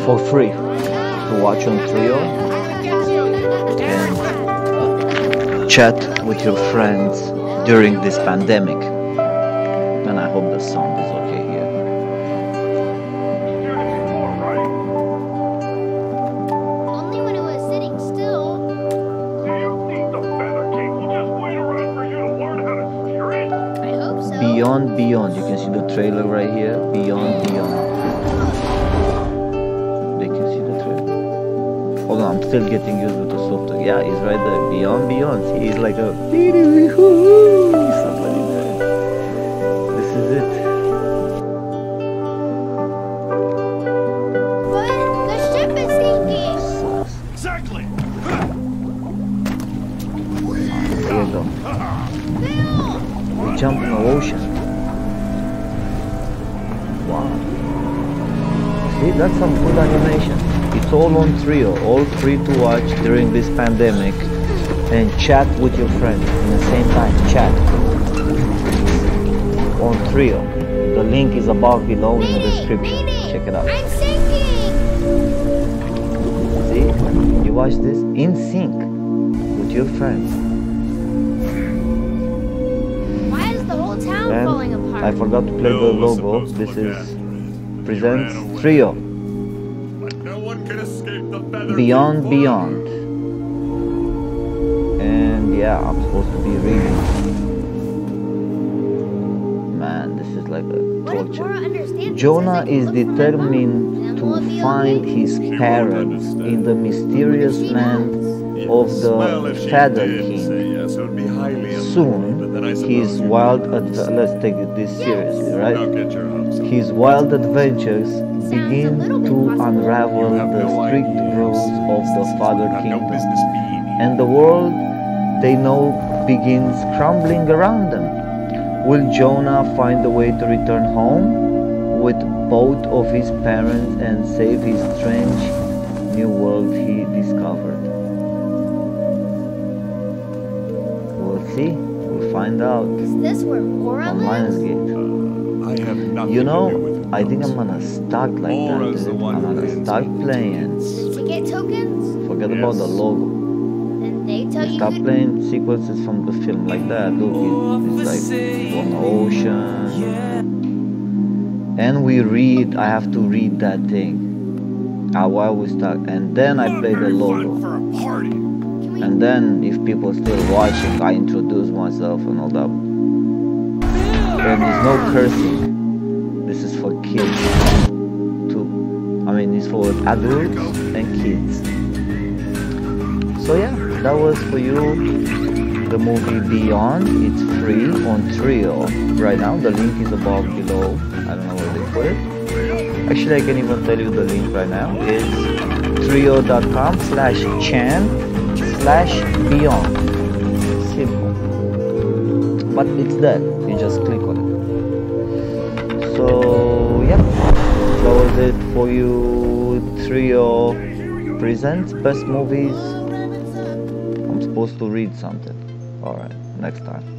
for free to watch on Trio and chat with your friends during this pandemic. And I hope the sound is okay here. Only when it was sitting still. Do you think the feather king will just wait around for you to learn how to steer it? I hope so. Beyond Beyond, you can see the trailer right here. Beyond Beyond. They can see the trailer. Hold on, I'm still getting used with the subtitle. Yeah, he's right there. Beyond Beyond. See, he's like a somebody there. This is it. What? The ship is sinking. Exactly. Here you go. Bill! We jump in the ocean. Wow. See, that's some good animation. It's all on Trio, all free to watch during this pandemic, and chat with your friends in the same time. Chat on Trio. The link is above below in the description. Check it out. I'm sinking! See, you watch this in sync with your friends. Why is the whole town falling And apart? I forgot to play the logo. This is presents Trio. No one can escape the feather Beyond king. Beyond. And yeah, I'm supposed to be reading. Man, this is like a What if torture. Laura understands? Jonah Says I can is look for my mom, determined and to will it be find okay? his parents in the mysterious She land knows. of Well, the if she Feather did King. say yes, it would be highly Soon, but then I his suppose you wild wouldn't let's take this seriously, right? Don't get your hopes up. His wild adventures a begin little bit to possible. unravel You have the no strict idea. rules of the Father You have no Kingdom. business being here. And the world they know begins crumbling around them. Will Jonah find a way to return home with both of his parents and save his strange new world he discovered? We'll see. We'll find out Is this where Laura on lives? Lionsgate. I have nothing You to do know, with I think I'm those. gonna start like Laura's that, the dude. one I'm who gonna hands start me the playing. The ticket tokens? Forget about the Yes. logo. And they tell you Start who... playing sequences from the film like that. Look, it's like on the ocean. And we read, I have to read that thing. While we start. And then I play the logo. For a party. Can we... And then if people still watching, I introduce myself and all that. There is no cursing. This is for kids too. I mean, it's for adults and kids. So yeah, that was for you the movie Beyond. It's free on Trio right now. The link is above below. I don't know where they put it. Actually, I can even tell you the link right now. It's trio.com/chan/beyond. Simple. But it's there. You just click on it. So yeah, that was it for you. Trio presents best movies. I'm supposed to read something. Alright, next time.